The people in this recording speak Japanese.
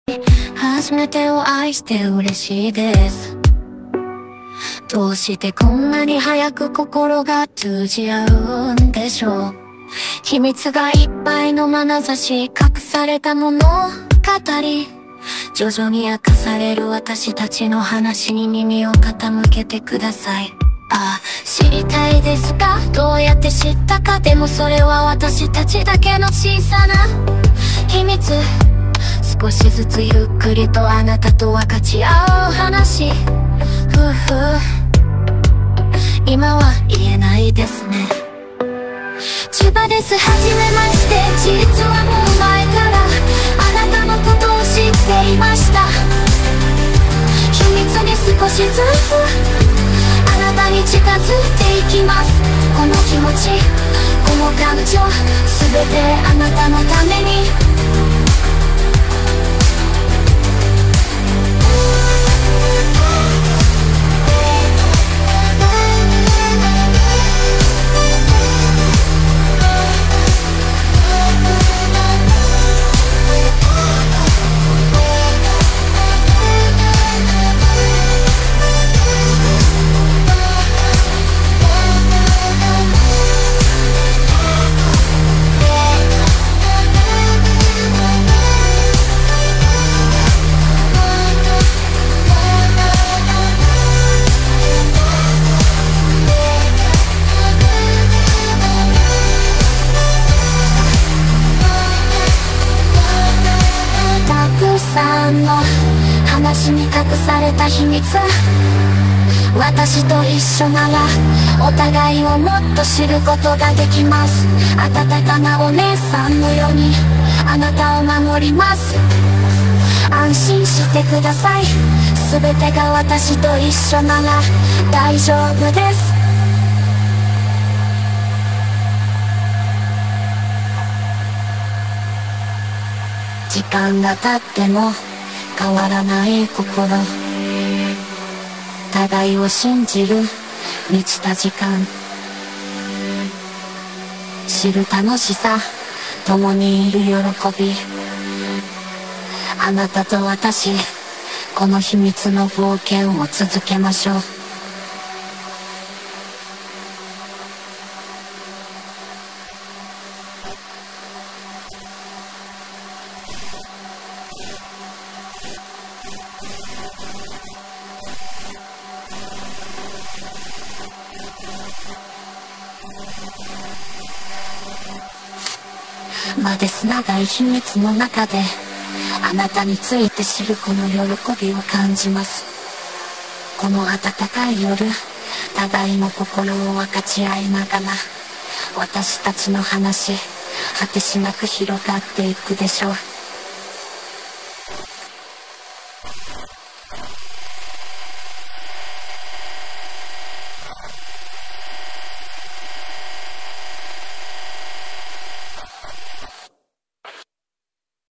初めてを愛して嬉しいです。どうしてこんなに早く心が通じ合うんでしょう。秘密がいっぱいの眼差し、隠された物語、徐々に明かされる私たちの話に耳を傾けてください。ああ、知りたいですか？どうやって知ったか。でもそれは私たちだけの小さな秘密。少しずつゆっくりとあなたと分かち合う話。ふうふう、今は言えないですね。千葉です、はじめまして。実はもう前からあなたのことを知っていました。秘密に少しずつあなたに近づいていきます。この気持ち、この感情、すべてあなたのために。の話に隠された秘密、私と一緒ならお互いをもっと知ることができます。温かなお姉さんのようにあなたを守ります。安心してください。全てが私と一緒なら大丈夫です。時間が経っても変わらない心、互いを信じる満ちた時間、知る楽しさ、共にいる喜び。あなたと私、この秘密の冒険を続けましょう。長い秘密の中であなたについて知るこの喜びを感じます。この暖かい夜、互いの心を分かち合いながら私たちの話、果てしなく広がっていくでしょう。